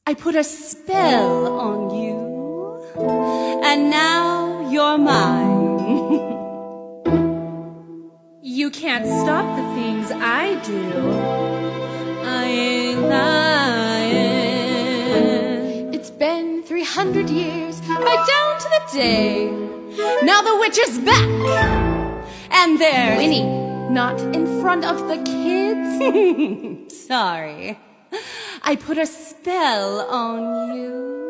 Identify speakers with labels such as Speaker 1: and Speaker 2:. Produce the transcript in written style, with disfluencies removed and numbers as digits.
Speaker 1: I put a spell on you, and now you're mine. You can't stop the things I do. I ain't lying. It's been 300 years, right down to the day. Now the witch is back, and there's Winnie, not in front of the kids. Sorry. I put a spell on you.